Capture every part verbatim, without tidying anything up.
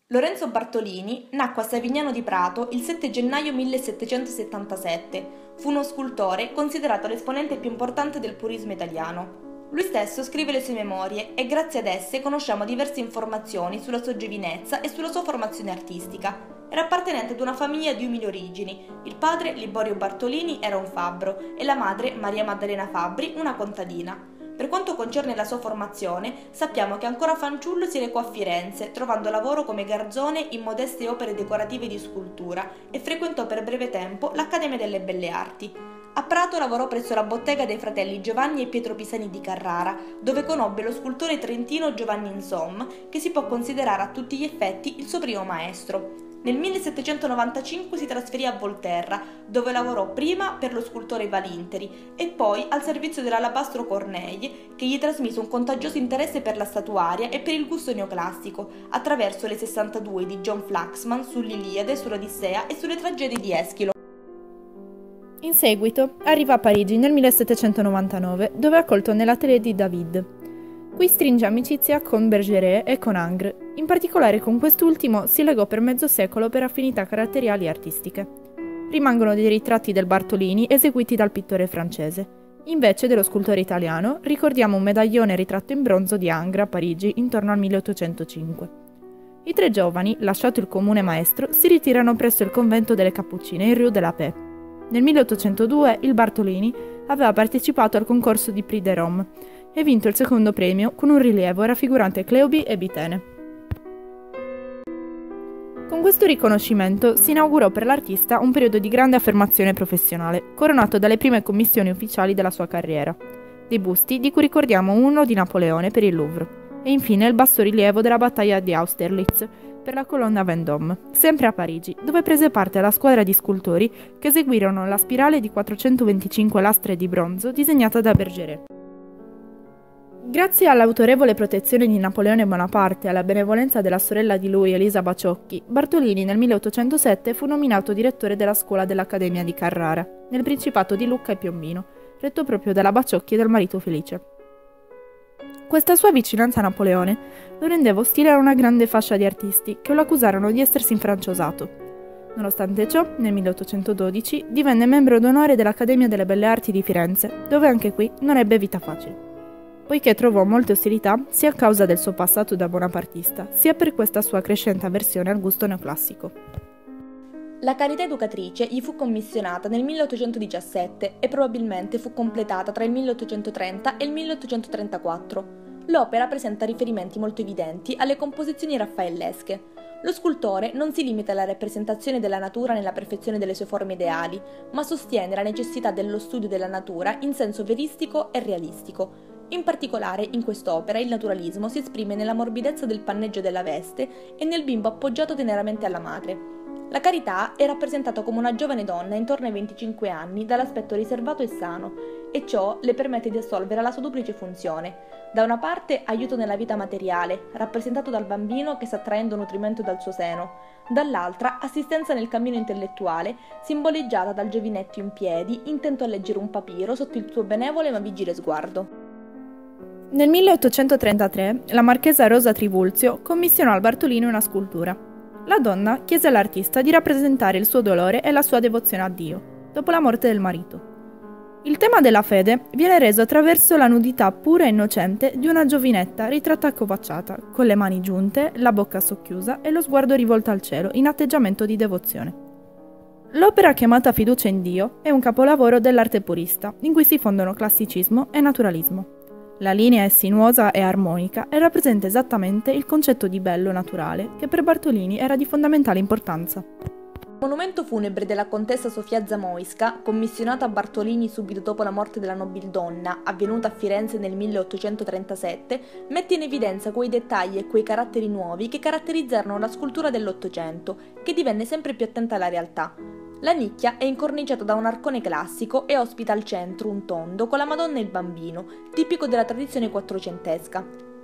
Lorenzo Bartolini nacque a Savignano di Prato il sette gennaio millesettecentosettantasette. Fu uno scultore considerato l'esponente più importante del purismo italiano. Lui stesso scrive le sue memorie e grazie ad esse conosciamo diverse informazioni sulla sua giovinezza e sulla sua formazione artistica. Era appartenente ad una famiglia di umili origini. Il padre, Liborio Bartolini, era un fabbro e la madre, Maria Maddalena Fabbri, una contadina. Per quanto concerne la sua formazione, sappiamo che ancora fanciullo si recò a Firenze, trovando lavoro come garzone in modeste opere decorative di scultura e frequentò per breve tempo l'Accademia delle Belle Arti. A Prato lavorò presso la bottega dei fratelli Giovanni e Pietro Pisani di Carrara, dove conobbe lo scultore trentino Giovanni Insom, che si può considerare a tutti gli effetti il suo primo maestro. Nel millesettecentonovantacinque si trasferì a Volterra, dove lavorò prima per lo scultore Valinteri e poi al servizio dell'alabastro Corneille, che gli trasmise un contagioso interesse per la statuaria e per il gusto neoclassico, attraverso le sessantadue di John Flaxman sull'Iliade, sull'Odissea e sulle tragedie di Eschilo. In seguito arriva a Parigi nel millesettecentonovantanove, dove è accolto nell'atelier di David. Qui stringe amicizia con Bergeret e con Ingres. In particolare con quest'ultimo si legò per mezzo secolo per affinità caratteriali e artistiche. Rimangono dei ritratti del Bartolini eseguiti dal pittore francese. Invece dello scultore italiano ricordiamo un medaglione ritratto in bronzo di Ingres a Parigi intorno al milleottocentocinque. I tre giovani, lasciato il comune maestro, si ritirano presso il convento delle Cappuccine in Rue de la Paix. Nel milleottocentodue il Bartolini aveva partecipato al concorso di Prix de Rome e vinto il secondo premio con un rilievo raffigurante Cleobi e Bitene. Con questo riconoscimento si inaugurò per l'artista un periodo di grande affermazione professionale, coronato dalle prime commissioni ufficiali della sua carriera, dei busti di cui ricordiamo uno di Napoleone per il Louvre, e infine il bassorilievo della battaglia di Austerlitz per la colonna Vendôme, sempre a Parigi, dove prese parte alla squadra di scultori che eseguirono la spirale di quattrocentoventicinque lastre di bronzo disegnata da Bergeret. Grazie all'autorevole protezione di Napoleone Bonaparte e alla benevolenza della sorella di lui, Elisa Baciocchi, Bartolini nel milleottocentosette fu nominato direttore della scuola dell'Accademia di Carrara, nel Principato di Lucca e Piombino, retto proprio dalla Baciocchi e dal marito Felice. Questa sua vicinanza a Napoleone lo rendeva ostile a una grande fascia di artisti che lo accusarono di essersi infranciosato. Nonostante ciò, nel milleottocentododici divenne membro d'onore dell'Accademia delle Belle Arti di Firenze, dove anche qui non ebbe vita facile, poiché trovò molte ostilità sia a causa del suo passato da bonapartista, sia per questa sua crescente avversione al gusto neoclassico. La carità educatrice gli fu commissionata nel milleottocentodiciassette e probabilmente fu completata tra il milleottocentotrenta e il milleottocentotrentaquattro. L'opera presenta riferimenti molto evidenti alle composizioni raffaellesche. Lo scultore non si limita alla rappresentazione della natura nella perfezione delle sue forme ideali, ma sostiene la necessità dello studio della natura in senso veristico e realistico. In particolare, in quest'opera il naturalismo si esprime nella morbidezza del panneggio della veste e nel bimbo appoggiato teneramente alla madre. La Carità è rappresentata come una giovane donna intorno ai venticinque anni dall'aspetto riservato e sano, e ciò le permette di assolvere alla sua duplice funzione. Da una parte aiuto nella vita materiale, rappresentato dal bambino che sta traendo nutrimento dal suo seno, dall'altra assistenza nel cammino intellettuale, simboleggiata dal giovinetto in piedi, intento a leggere un papiro sotto il suo benevole ma vigile sguardo. Nel milleottocentotrentatré la marchesa Rosa Trivulzio commissionò al Bartolini una scultura. La donna chiese all'artista di rappresentare il suo dolore e la sua devozione a Dio, dopo la morte del marito. Il tema della fede viene reso attraverso la nudità pura e innocente di una giovinetta ritratta accovacciata, con le mani giunte, la bocca socchiusa e lo sguardo rivolto al cielo in atteggiamento di devozione. L'opera chiamata Fiducia in Dio è un capolavoro dell'arte purista, in cui si fondono classicismo e naturalismo. La linea è sinuosa e armonica e rappresenta esattamente il concetto di bello naturale che per Bartolini era di fondamentale importanza. Il monumento funebre della contessa Sofia Zamoyska, commissionato a Bartolini subito dopo la morte della nobildonna, avvenuta a Firenze nel milleottocentotrentasette, mette in evidenza quei dettagli e quei caratteri nuovi che caratterizzarono la scultura dell'Ottocento, che divenne sempre più attenta alla realtà. La nicchia è incorniciata da un arcone classico e ospita al centro un tondo con la Madonna e il Bambino, tipico della tradizione quattrocentesca.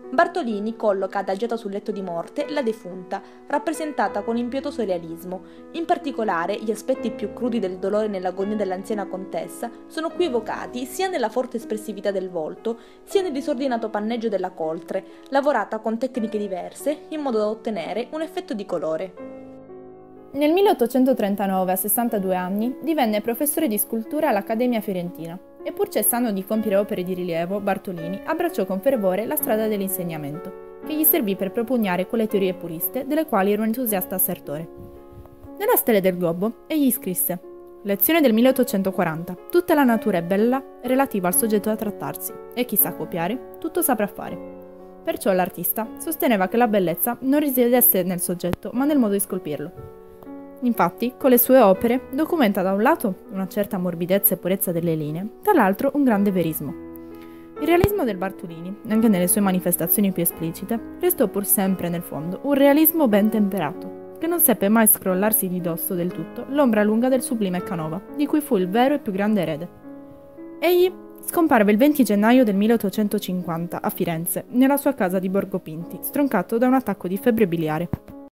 Bartolini colloca adagiata sul letto di morte la defunta, rappresentata con impietoso realismo. In particolare, gli aspetti più crudi del dolore nell'agonia dell'anziana contessa sono qui evocati sia nella forte espressività del volto, sia nel disordinato panneggio della coltre, lavorata con tecniche diverse, in modo da ottenere un effetto di colore. Nel milleottocentotrentanove, a sessantadue anni, divenne professore di scultura all'Accademia Fiorentina e pur cessando di compiere opere di rilievo, Bartolini abbracciò con fervore la strada dell'insegnamento, che gli servì per propugnare quelle teorie puriste delle quali era un entusiasta assertore. Nella Stele del Globo egli scrisse: lezione del milleottocentoquaranta, tutta la natura è bella relativa al soggetto da trattarsi, e chi sa copiare, tutto saprà fare. Perciò l'artista sosteneva che la bellezza non risiedesse nel soggetto, ma nel modo di scolpirlo. Infatti, con le sue opere documenta da un lato una certa morbidezza e purezza delle linee, dall'altro un grande verismo. Il realismo del Bartolini, anche nelle sue manifestazioni più esplicite, restò pur sempre nel fondo un realismo ben temperato, che non seppe mai scrollarsi di dosso del tutto l'ombra lunga del sublime Canova, di cui fu il vero e più grande erede. Egli scomparve il venti gennaio del milleottocentocinquanta a Firenze, nella sua casa di Borgo Pinti, stroncato da un attacco di febbre biliare.